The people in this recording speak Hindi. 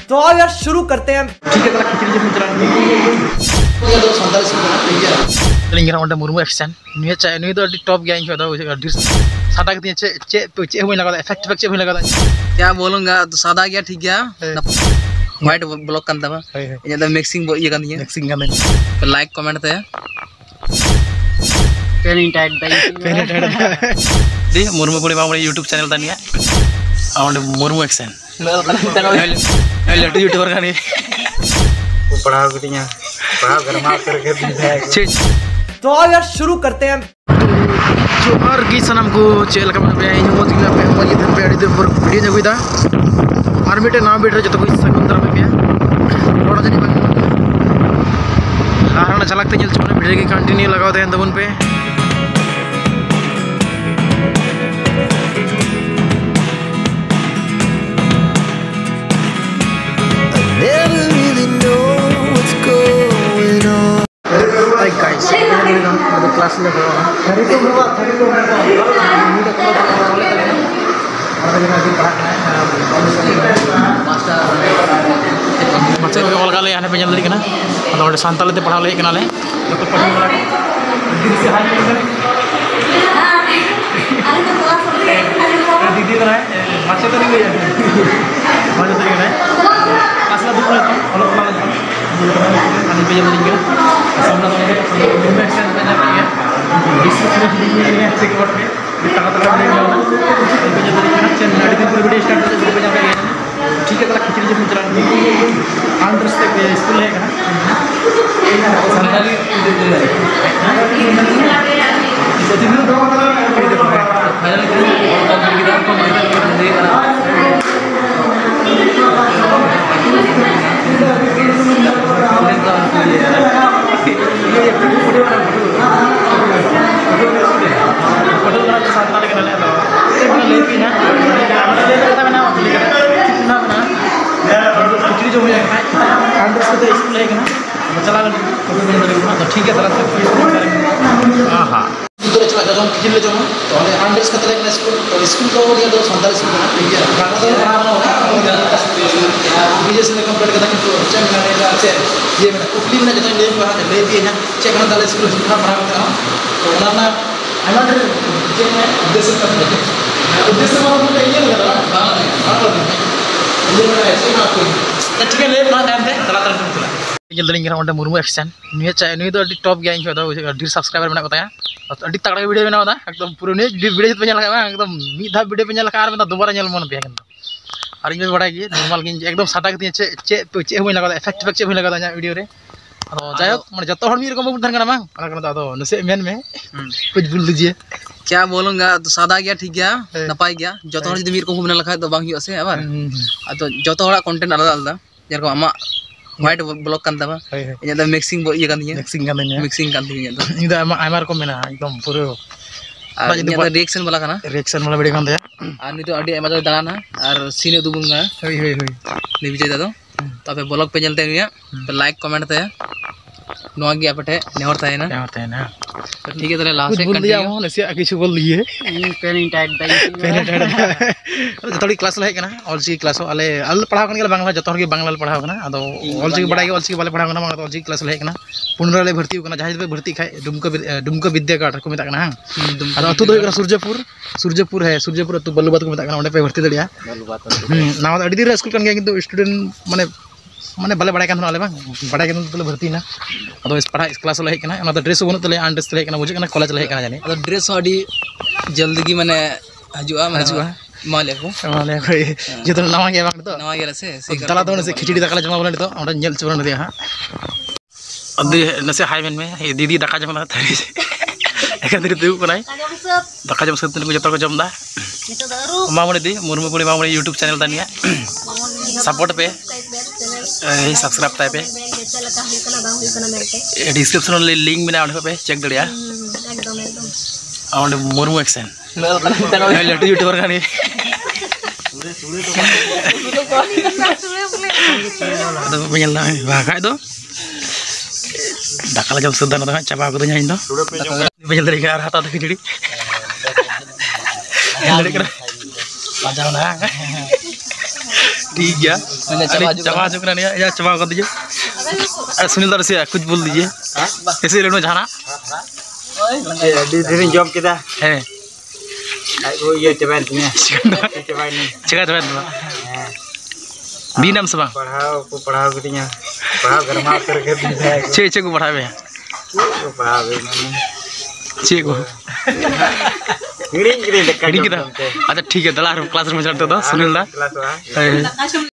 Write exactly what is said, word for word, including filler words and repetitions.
तो आओ यार शुरू करते हैं। ठीक है तला खिचड़ी जब चला ये दो संताल से बना ठीक है लिंगरा ओंडे मुर्मू एक्शन न्यू चाय न्यू दो टॉप गया इन दो ढेर सादा के चे चे चे हुई लगा इफेक्ट इफेक्ट हुई लगा क्या बोलूंगा तो सादा गया ठीक गया white block kan taba ini ada mixing bo iya kan dia mixing kan like comment teh पेन टैग पेन टैग दी मुर्मू पुली मामले YouTube चैनल तनिया और मुर्मू एक्शन मैं लेट यूट्यूबर का नहीं वो पढ़ाओ कितनी पढ़ाओ घर में करके तो आओ यार शुरू करते हैं। जो और की सनम को चेल का मतलब है इन मोज की पे मोज इधर पे अड़ी पर वीडियो ने गुइदा और बेटे ना बेटे जो तो कोई सकुंदर में पे थोड़ा जनी बाकी हां चलक ते चल चुने वीडियो की कंटिन्यू लगाते हैं तबन पे guys, ada kelas le bro. Hari itu berapa? Hari itu berapa? Ini udah kalau kalau oleh kalian. Orang yang lagi master. Macam orang kalau kalian ada penyel lagi na. Atau ada santal itu pernah lagi kenal le. Dokter pernah lagi. Didi se hari ini. Didi kan? Macam tu ni ya. Macam tu ni kan? Asal tu pun kalau kalau ada penyel lagi kan. Sama sama dengan action banyak ya. Diskusi ini ya cek buat me. Tengah-tengah ini ya. Banyak dari mana channel ada di video start ada di banyak ya. ठीक है तला खिचड़ी जब चला आंध्र से स्कूल है ना सरकारी jadi dulu dong final kita ठीक है तरह से हाँ हाँ तो चला जाओ खिचड़ी जाओ तो हमें आंध्र से कतले स्कूल तो स्कूल को ये दो संताल स्कूल ना ठीक है गाना तो बना बना बीजे से कंप्लीट करता कि तो चेक करने का से ये मैंने कुपली में जब ले हुआ ले दिए ना चेक करना ताले स्कूल जितना बना करता तो ना हमारे जे में उद्देश्य का उद्देश्य मतलब ये लगा रहा हां हां ये मैंने ऐसे ना कोई ठीक है ले ना टाइम पे तला तला चला जल्दी लिंगरा ओंडे मुर्मू एक्शन न्यू चाय न्यू दो टॉप गया इन दो ढेर सब्सक्राइबर बना बताया अड़ी तगड़ा वीडियो बनावा एकदम पूरा ने वीडियो पे ñal का एकदम मी धा वीडियो पे ñal का आर दोबारा ñal मन पे और इन बड़ा की नॉर्मल की एकदम सादा के चे चे चे हुई लगा इफेक्ट इफेक्ट हुई लगा वीडियो रे अदो जायो माने जतो हर मी रकम बन थान मा अना अदो नसे मेन में कुछ बोल दीजिए क्या बोलूंगा तो सादा गया ठीक गया नपाय गया जतो हर जदी मीर को बना लखा तो बांग हुआ से आबार अदो जतो हर कंटेंट आलादा आलादा जेरको आमा white block kan taba ini ada mixing bo iya kan dia mixing kan ini mixing kan dia itu ini dah amar ko mena एकदम पूरे और ini ada reaction वाला kana reaction वाला वीडियो kan dia और ini तो अड़ी एमा दाना और सीने दुबुंगा होई होई होई नहीं विजय दादो तो पे ब्लॉग पे चलते हैं पे लाइक कमेंट ते नोआ गया पटे नेहरता है ना नेहरता है ना ठीक है तो लास्ट से कंटिन्यू हो नसे किछु बोल लिए पेन टैग पेन टैग जतोड़ी क्लास ला हेकना ऑलसी क्लास आले अल पढ़ाव कन बांग्ला जतो हर के बांग्ला पढ़ाव कना अदो ऑलसी बड़ाई ऑलसी बाले पढ़ाव कना ऑलसी क्लास ला हेकना पुनरा ले भर्ती कना जहाज पे भर्ती खाय दुमका दुमका विद्यागार को मेता कना अदो अतु दो सूर्यपुर सूर्यपुर है सूर्यपुर अतु बल्लुबाद को मेता कना ओंडे पे भर्ती दड़िया बल्लुबाद नाव अडी दिन स्कूल कन गया किंतु स्टूडेंट माने माने बाले बड़ा आले बांग बड़ा तले भर्ती ना अदो इस पढ़ा इस क्लास ला हेकना ओना ड्रेस बनु तले आंड्रेस तले हेकना बुझे कना कॉलेज ला हेकना जानी अदो ड्रेस अडी जल्दी की माने हजुआ माने हजुआ माले को माले को जे तो नवा गया बांग तो नवा गया से तला तो से खिचड़ी दाका जमा बोले तो ओंडे नेल चुरन दिया हां अदि नसे हाईवेन में ये दीदी दाका जमा थारी एका दरी तु कोनाय दाका जम सतन को जतर को जमदा मामले दी मुर्मू पुली मामले YouTube चैनल तनिया सपोर्ट पे सब्सक्राइब ताय पे डिस्क्रिप्शन में लिंक में ना पे चेक दड़िया एकदम एकदम और मुर्मू एक्शन मैं लेट यूट्यूबर का नहीं ada penyel na bagai do dakal jam sudah na caba ko nya indo penyel dari arah hata khijdi dari kena pajang na ठीक गया चबा चुका नहीं या चबा कर दीजिए। अरे सुनील दर से कुछ बोल दीजिए ऐसे लेनो जाना धीरे जॉब किया है वो ये चबान ने चबान ने चका चबा बी नाम सबा पढ़ाओ को पढ़ाओ कितनी पढ़ाओ घर में करके छे छे को पढ़ावे को पढ़ावे छे को गिरी गिरी अच्छा ठीक है दलार क्लासरूम में चलते तो सुनील दा क्लास